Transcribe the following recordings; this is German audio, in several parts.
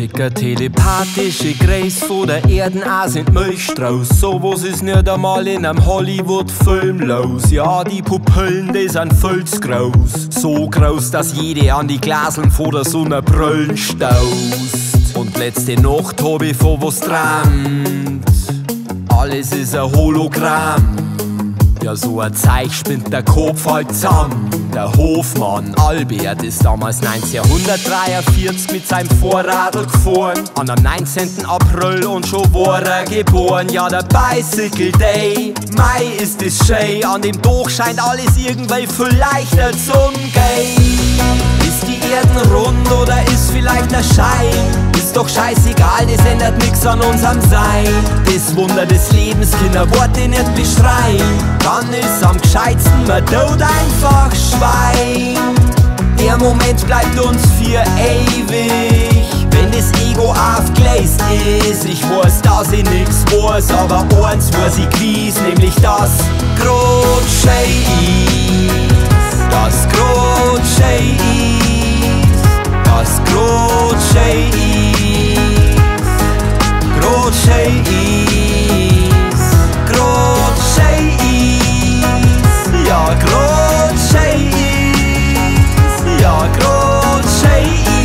schicker telepathische Grace von der Erden an sind Milchstrauß. Sowas ist nicht einmal in einem Hollywood-Film los. Ja, die Pupillen, die sind viel zu groß. So groß, dass jede an die Glaseln vor der Sonne brüllen staust. Und letzte Nacht hab ich von was träumt. Alles ist ein Hologramm. Ja, so ein Zeug spinnt der Kopf halt zusammen. Der Hofmann Albert ist damals 1943 mit seinem Vorradl gefahren. An am 19. April und schon war er geboren. Ja, der Bicycle Day, Mai ist es schey. An dem Tag scheint alles irgendwie viel leichter zum Gehen. Ist die Erden rund oder ist vielleicht der Schein? Ist doch scheißegal, das ändert nix an unserem Sein. Das Wunder des Lebens, Kinder, Worte nicht beschreien. Dann ist am gescheitsten, man tut einfach schweigen. Der Moment bleibt uns für ewig, wenn das Ego aufgeleist ist. Ich weiß, dass ich nix weiß, aber eins weiß ich gewiss, nämlich das Grod schey ist. Das Grod schey ist. Das Grod schey ist. Grod schey ist. Grod schey ist. Ja, Grod schey ist. Ja, Grod schey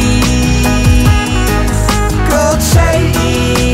ist. Grod schey ist.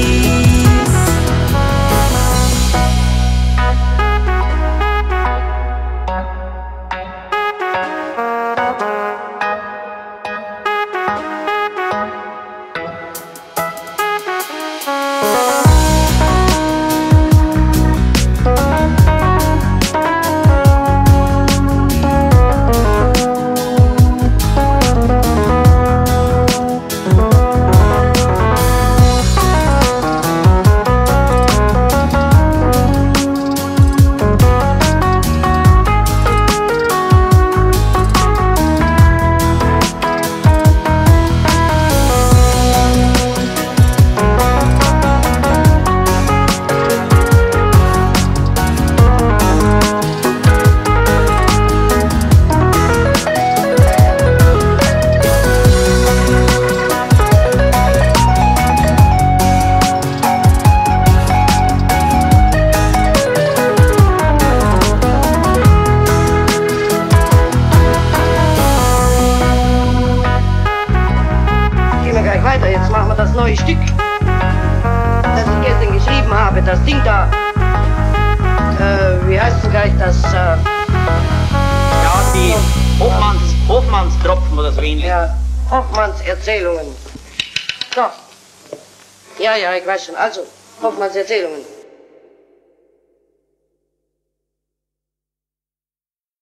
Weiter, jetzt machen wir das neue Stück, das ich gestern geschrieben habe. Das Ding da, wie heißt es gleich, das, ja, die Hofmannstropfen oder so ähnlich. Ja, Hoffmanns Erzählungen. So. Ja, ich weiß schon. Also, Hoffmanns Erzählungen.